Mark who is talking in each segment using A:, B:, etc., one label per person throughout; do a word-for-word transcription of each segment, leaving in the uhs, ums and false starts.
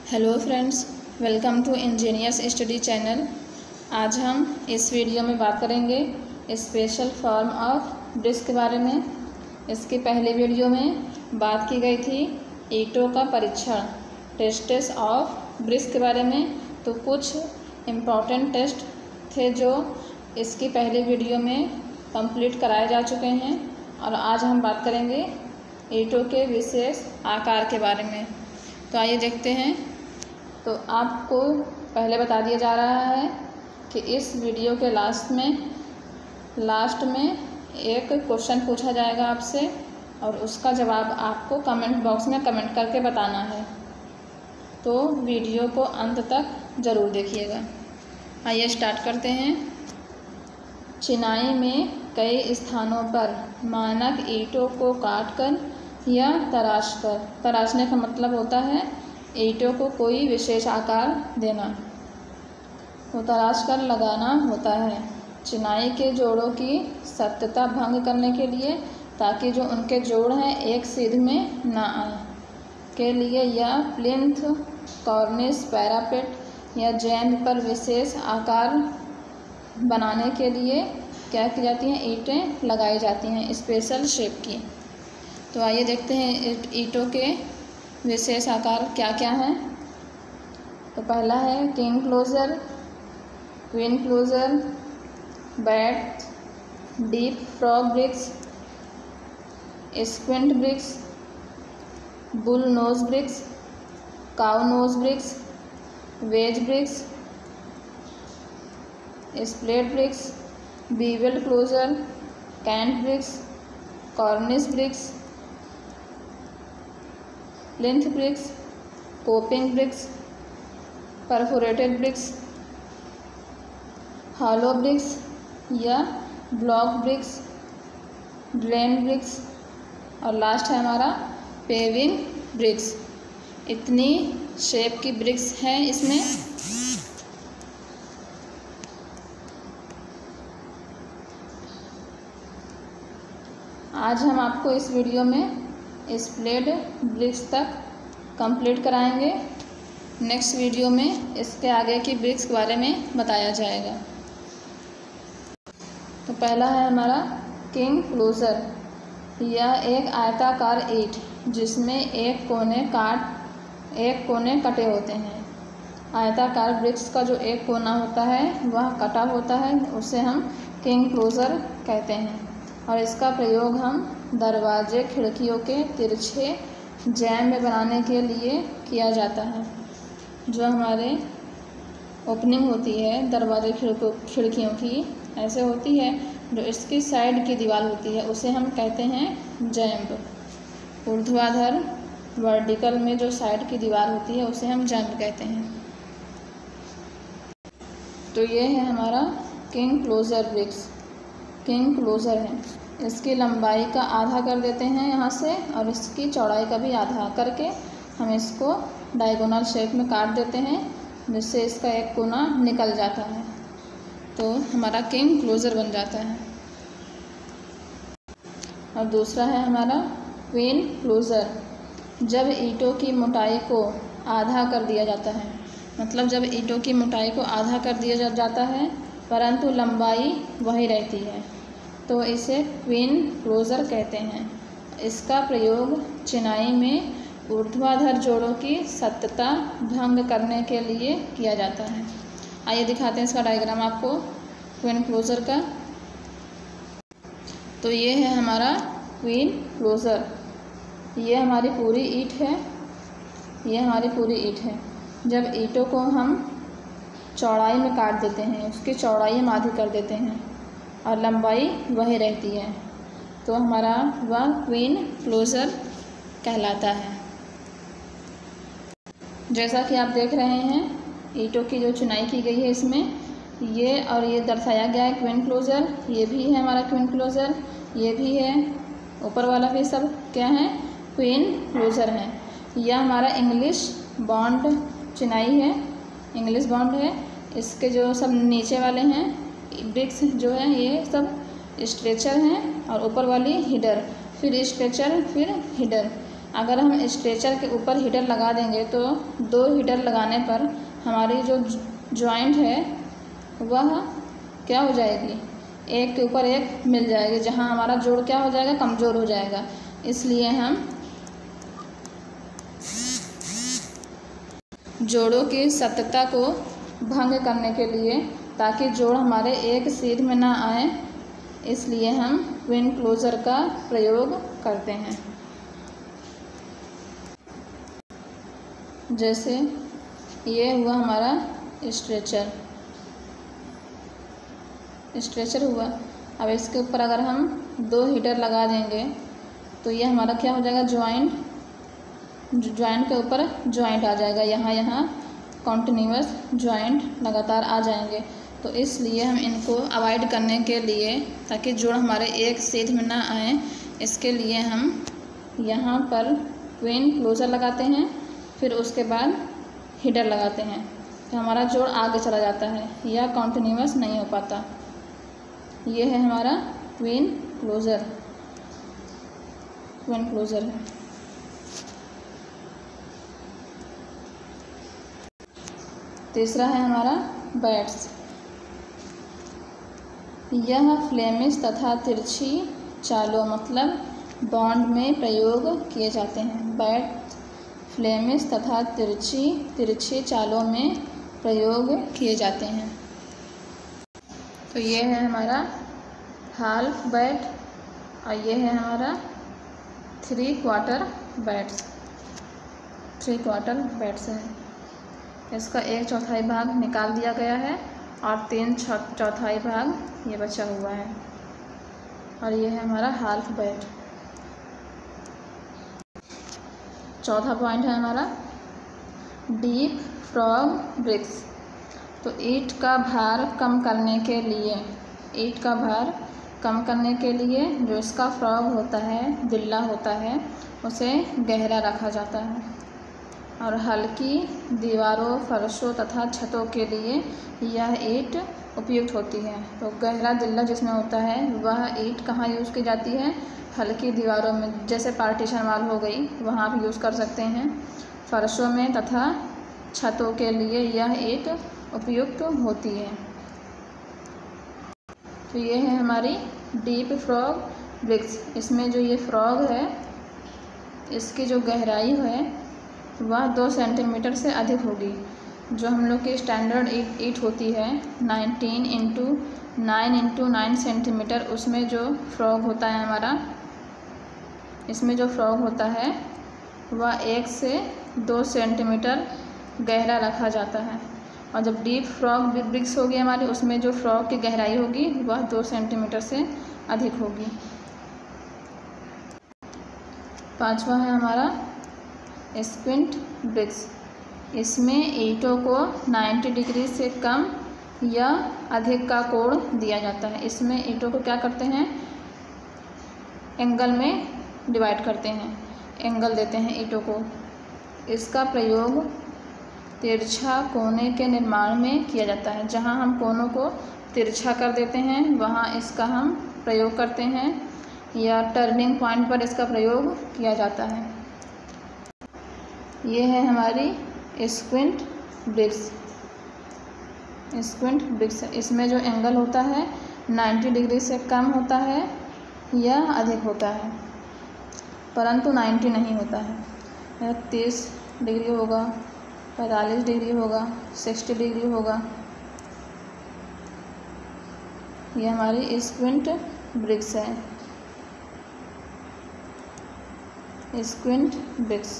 A: Hello friends, welcome to engineers study channel. आज हम इस वीडियो में बात करेंगे स्पेशल फॉर्म ऑफ ब्रिक्स के बारे में। इसकी पहले वीडियो में बात की गई थी ईंटों का परीक्षण, टेस्ट्स ऑफ ब्रिक्स के बारे में। तो कुछ इम्पॉर्टेंट टेस्ट थे जो इसकी पहले वीडियो में कंप्लीट कराए जा चुके हैं, और आज हम बात करेंगे ईंटों के विशेष आकार के बारे में। तो आइए देखते हैं। तो आपको पहले बता दिया जा रहा है कि इस वीडियो के लास्ट में लास्ट में एक क्वेश्चन पूछा जाएगा आपसे, और उसका जवाब आपको कमेंट बॉक्स में कमेंट करके बताना है। तो वीडियो को अंत तक ज़रूर देखिएगा। आइए स्टार्ट करते हैं। चिनाई में कई स्थानों पर मानक ईंटों को काटकर या तराशकर, तराशने का मतलब होता है ईंटों को कोई विशेष आकार देना, तो तराश कर लगाना होता है चिनाई के जोड़ों की सत्यता भंग करने के लिए, ताकि जो उनके जोड़ हैं एक सीध में ना आए के लिए, या प्लिंथ, कॉर्निस, पैरापेट या जैम पर विशेष आकार बनाने के लिए क्या की जाती हैं, ईंटें लगाई जाती हैं स्पेशल शेप की। तो आइए देखते हैं ईंटों के विशेष आकार क्या क्या हैं। तो पहला है king closer, queen closer, bat, deep frog bricks, squint bricks, bull nose bricks, cow nose bricks, wedge bricks, splayed bricks, bevel closer, cant bricks, cornice bricks, plinth bricks, coping bricks, perforated bricks, hollow bricks या block bricks, drain bricks, और last है हमारा paving bricks. इतनी shape की bricks हैं इसमें। आज हम आपको इस वीडियो में स्प्लेट ब्रिक्स तक कंप्लीट कराएंगे। नेक्स्ट वीडियो में इसके आगे की ब्रिक्स के बारे में बताया जाएगा। तो पहला है हमारा किंग क्लोजर। यह एक आयताकार ईंट जिसमें एक कोने काट एक कोने कटे होते हैं। आयताकार ब्रिक्स का जो एक कोना होता है वह कटा होता है, उसे हम किंग क्लोजर कहते हैं। और इसका प्रयोग हम दरवाजे खिड़कियों के तिरछे जैम में बनाने के लिए किया जाता है। जो हमारे ओपनिंग होती है दरवाजे खिड़कों खिड़कियों की, ऐसे होती है, जो इसकी साइड की दीवार होती है उसे हम कहते हैं जैम्ब। ऊर्ध्वाधर वर्टिकल में जो साइड की दीवार होती है उसे हम जैम्ब कहते हैं। तो ये है हमारा king closer bricks. King closer है, इसकी लंबाई का आधा कर देते हैं यहाँ से, और इसकी चौड़ाई का भी आधा करके हम इसको डायगोनल शेप में काट देते हैं, जिससे इसका एक कोना निकल जाता है, तो हमारा किंग क्लोजर बन जाता है। और दूसरा है हमारा क्वीन क्लोजर। जब ईंटों की मोटाई को आधा कर दिया जाता है, मतलब जब ईंटों की मोटाई को आधा कर दिया जाता है परंतु लंबाई वही रहती है, तो इसे क्वीन क्लोजर कहते हैं। इसका प्रयोग चिनाई में ऊर्ध्वाधर जोड़ों की सत्यता भंग करने के लिए किया जाता है। आइए दिखाते हैं इसका डायग्राम आपको क्वीन क्लोजर का। तो ये है हमारा क्वीन क्लोजर। ये हमारी पूरी ईंट है, ये हमारी पूरी ईंट है। जब ईंटों को हम चौड़ाई में काट देते हैं, उसकी चौड़ाई हम आधी कर देते हैं और लंबाई वही रहती है, तो हमारा वह क्वीन क्लोजर कहलाता है। जैसा कि आप देख रहे हैं ईंटों की जो चुनाई की गई है इसमें, ये और ये दर्शाया गया है क्वीन क्लोजर। ये भी है हमारा क्वीन क्लोजर, ये भी है, ऊपर वाला भी सब क्या है, क्वीन क्लोजर है। यह हमारा इंग्लिश बॉन्ड चिनाई है, इंग्लिश बॉन्ड है। इसके जो सब नीचे वाले हैं ब्रिक्स जो है ये सब स्ट्रेचर हैं, और ऊपर वाली हिडर, फिर स्ट्रेचर, फिर हिडर। अगर हम स्ट्रेचर के ऊपर हीटर लगा देंगे तो दो हीटर लगाने पर हमारी जो जॉइंट है वह क्या हो जाएगी, एक के ऊपर एक मिल जाएगी, जहां हमारा जोड़ क्या हो जाएगा, कमज़ोर हो जाएगा। इसलिए हम जोड़ों की सत्यता को भंग करने के लिए, ताकि जोड़ हमारे एक सीध में ना आए, इसलिए हम ट्विन क्लोजर का प्रयोग करते हैं। जैसे ये हुआ हमारा स्ट्रेचर स्ट्रेचर हुआ। अब इसके ऊपर अगर हम दो हीटर लगा देंगे तो ये हमारा क्या हो जाएगा, जॉइंट जॉइंट के ऊपर जॉइंट आ जाएगा, यहाँ यहाँ कॉन्टिन्यूअस जॉइंट लगातार आ जाएंगे। तो इसलिए हम इनको अवॉइड करने के लिए, ताकि जोड़ हमारे एक सीध में ना आए, इसके लिए हम यहाँ पर ट्विन क्लोजर लगाते हैं, फिर उसके बाद हीटर लगाते हैं, तो हमारा जोड़ आगे चला जाता है या कॉन्टिन्यूअस नहीं हो पाता। ये है हमारा ट्विन क्लोजर ट्विन क्लोजर है। तीसरा है हमारा बैट्स। यह फ्लेमिश तथा तिरछी चालों मतलब बॉन्ड में प्रयोग किए जाते हैं। बैट फ्लेमिश तथा तिरछी तिरछी चालों में प्रयोग किए जाते हैं। तो ये है हमारा हाल्फ बैट और ये है हमारा three quarter bats three quarter bats है। इसका एक चौथाई भाग निकाल दिया गया है और तीन चौथाई भाग ये बचा हुआ है, और ये है हमारा हाल्फ बैट। चौथा पॉइंट है हमारा डीप फ्रॉग ब्रिक्स। तो ईंट का भार कम करने के लिए ईंट का भार कम करने के लिए जो इसका फ्रॉग होता है, दिल्ला होता है, उसे गहरा रखा जाता है, और हल्की दीवारों, फर्शों तथा छतों के लिए यह ईंट उपयुक्त होती है। तो गहरा दिल्ला जिसमें होता है वह ईंट कहाँ यूज़ की जाती है, हल्की दीवारों में, जैसे पार्टीशन वाल हो गई, वहाँ आप यूज़ कर सकते हैं। फर्शों में तथा छतों के लिए यह ईंट उपयुक्त होती है। तो ये है हमारी डीप फ्रॉग ब्रिक्स। इसमें जो ये फ्रॉग है, इसकी जो गहराई है वह दो सेंटीमीटर से अधिक होगी। जो हम लोग की स्टैंडर्ड ईंट ईंट होती है nineteen into nine into nine centimetre, उसमें जो फ्रॉग होता है हमारा, इसमें जो फ्रॉग होता है वह एक से दो सेंटीमीटर गहरा रखा जाता है। और जब डीप फ्रॉग ब्रिक्स होगी हमारी, उसमें जो फ्रॉग की गहराई होगी वह दो सेंटीमीटर से अधिक होगी। पांचवा है हमारा स्क्विंट ब्रिक्स। इसमें ईंटों को नब्बे डिग्री से कम या अधिक का कोण दिया जाता है। इसमें ईंटों को क्या करते हैं, एंगल में डिवाइड करते हैं, एंगल देते हैं ईंटों को। इसका प्रयोग तिरछा कोने के निर्माण में किया जाता है। जहां हम कोनों को तिरछा कर देते हैं वहां इसका हम प्रयोग करते हैं, या टर्निंग पॉइंट पर इसका प्रयोग किया जाता है। ये है हमारी स्क्विंट ब्रिक्स स्क्विंट ब्रिक्स। इसमें जो एंगल होता है नब्बे डिग्री से कम होता है या अधिक होता है, परंतु नब्बे नहीं होता है। तीस डिग्री होगा, पैंतालीस डिग्री होगा, साठ डिग्री होगा। ये हमारी स्क्विंट ब्रिक्स है, स्क्विंट ब्रिक्स।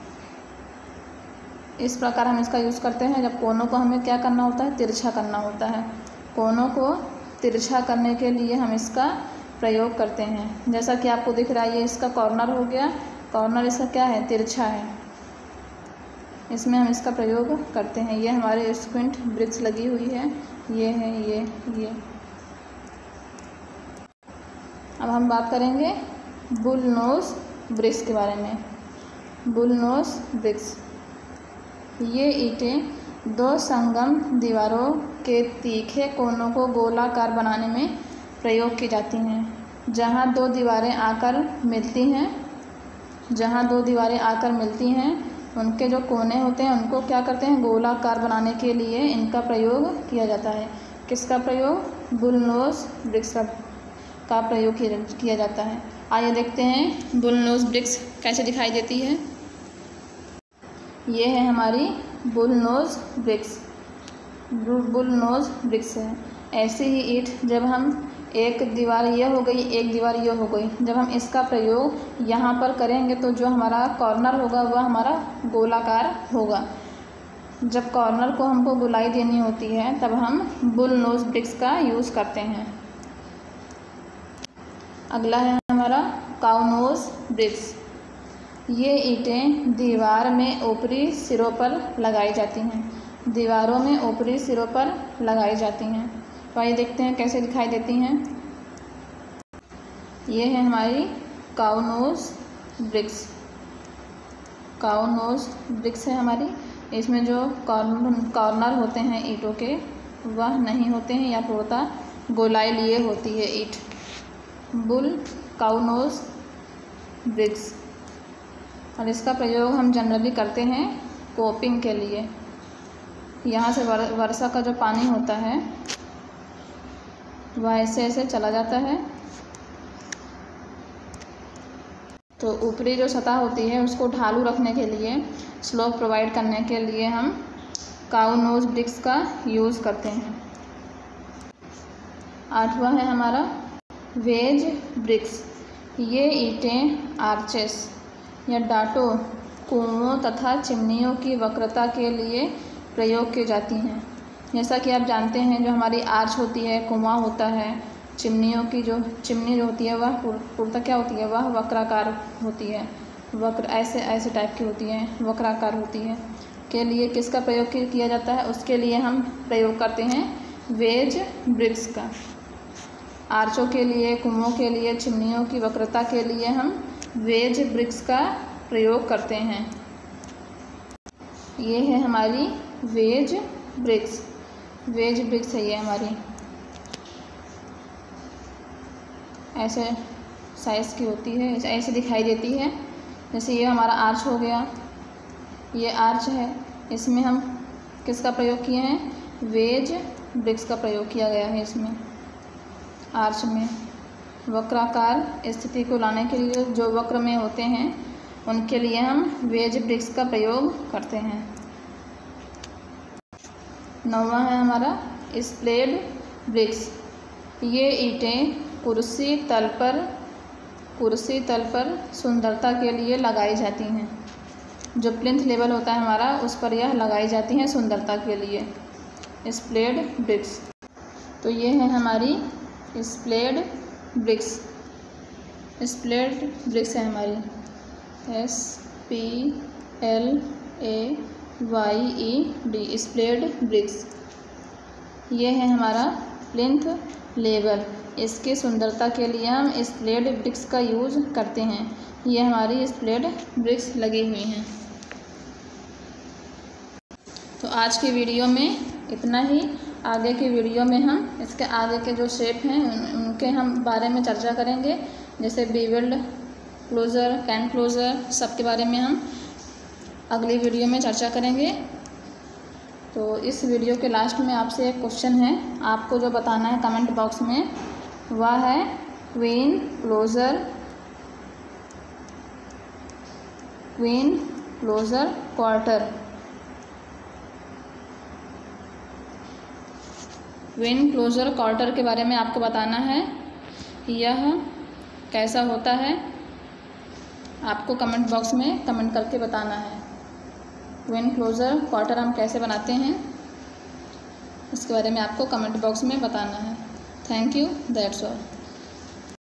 A: इस प्रकार हम इसका यूज़ करते हैं जब कोनों को हमें क्या करना होता है, तिरछा करना होता है। कोनों को तिरछा करने के लिए हम इसका प्रयोग करते हैं। जैसा कि आपको दिख रहा है, ये इसका कॉर्नर हो गया, कॉर्नर इसका क्या है, तिरछा है, इसमें हम इसका प्रयोग करते हैं। ये हमारे स्क्विंट ब्रिक्स लगी हुई है, ये है ये ये अब हम बात करेंगे बुल नोज ब्रिक्स के बारे में। बुल नोज ब्रिक्स, ये ईंटें दो संगम दीवारों के तीखे कोनों को गोलाकार बनाने में प्रयोग की जाती हैं। जहां दो दीवारें आकर मिलती हैं जहाँ दो दीवारें आकर मिलती हैं उनके जो कोने होते हैं उनको क्या करते हैं, गोलाकार बनाने के लिए इनका प्रयोग किया जाता है। किसका प्रयोग? बुलनोज ब्रिक्स का, का प्रयोग किया जाता है। आइए देखते हैं बुलनोज ब्रिक्स कैसे दिखाई देती है। ये है हमारी बुलनोज ब्रिक्स, बुलनोज ब्रिक्स है। ऐसे ही ईंट जब हम एक दीवार ये हो गई, एक दीवार ये हो गई, जब हम इसका प्रयोग यहाँ पर करेंगे तो जो हमारा कॉर्नर होगा वह हमारा गोलाकार होगा। जब कॉर्नर को हमको गोलाई देनी होती है तब हम बुलनोज ब्रिक्स का यूज़ करते हैं। अगला है हमारा काउनोज ब्रिक्स। ये ईंटें दीवार में ऊपरी सिरों पर लगाई जाती हैं, दीवारों में ऊपरी सिरों पर लगाई जाती हैं। तो आइए देखते हैं कैसे दिखाई देती हैं। ये है हमारी काउनोज ब्रिक्स, काउनोज ब्रिक्स है हमारी। इसमें जो कॉर्नर होते हैं ईंटों के वह नहीं होते हैं या पूर्णतः गोलाई लिए होती है ईंट। बुल काउनोज ब्रिक्स, और इसका प्रयोग हम जनरली करते हैं कोपिंग के लिए। यहाँ से वर, वर्षा का जो पानी होता है वह ऐसे ऐसे चला जाता है, तो ऊपरी जो सतह होती है उसको ढालू रखने के लिए, स्लोप प्रोवाइड करने के लिए हम काउनोज ब्रिक्स का यूज़ करते हैं। आठवां है हमारा वेज ब्रिक्स। ये ईंटें आर्चेस या डाटो, कुओं तथा चिमनियों की वक्रता के लिए प्रयोग की जाती हैं। जैसा कि आप जानते हैं जो हमारी आर्च होती है, कुआं होता है, चिमनियों की जो चिमनी जो होती है वह पूर्णतः क्या होती है, वह वक्राकार होती है, वक्र ऐसे ऐसे टाइप की होती है, वक्राकार होती है। के लिए किसका प्रयोग किया जाता है, उसके लिए हम प्रयोग करते हैं वेज ब्रिक्स का। आर्चों के लिए, कुओं के लिए, चिमनियों की वक्रता के लिए हम वेज ब्रिक्स का प्रयोग करते हैं। ये है हमारी वेज ब्रिक्स, वेज ब्रिक्स है ये हमारी, ऐसे साइज़ की होती है, ऐसे दिखाई देती है। जैसे ये हमारा आर्च हो गया, ये आर्च है, इसमें हम किसका प्रयोग किए हैं, वेज ब्रिक्स का प्रयोग किया गया है। इसमें आर्च में वक्राकार स्थिति को लाने के लिए जो वक्र में होते हैं उनके लिए हम वेज ब्रिक्स का प्रयोग करते हैं। नौवां है हमारा स्प्लेड ब्रिक्स। ये ईंटें कुर्सी तल पर कुर्सी तल पर सुंदरता के लिए लगाई जाती हैं। जो प्लिंथ लेवल होता है हमारा उस पर यह लगाई जाती हैं सुंदरता के लिए, स्प्लेड ब्रिक्स। तो ये है हमारी स्प्लेड ब्रिक्स, स्प्लेड ब्रिक्स है हमारी, S P L A Y E D, splayed bricks. ये है हमारा प्लिंथ लेवल, इसकी सुंदरता के लिए हम स्प्लेड ब्रिक्स का यूज़ करते हैं। ये हमारी स्प्लेड ब्रिक्स लगी हुई हैं। तो आज की वीडियो में इतना ही। आगे की वीडियो में हम इसके आगे के जो शेप हैं उन, उनके हम बारे में चर्चा करेंगे, जैसे बीवेल्ड क्लोज़र, कैन क्लोज़र, सब के बारे में हम अगली वीडियो में चर्चा करेंगे। तो इस वीडियो के लास्ट में आपसे एक क्वेश्चन है, आपको जो बताना है कमेंट बॉक्स में वह है queen closer, queen closer quarter. Queen closer quarter के बारे में आपको बताना है, यह कैसा होता है आपको कमेंट बॉक्स में कमेंट करके बताना है। क्वीन क्लोज़र क्वार्टर हम कैसे बनाते हैं इसके बारे में आपको कमेंट बॉक्स में बताना है। Thank you, that's all.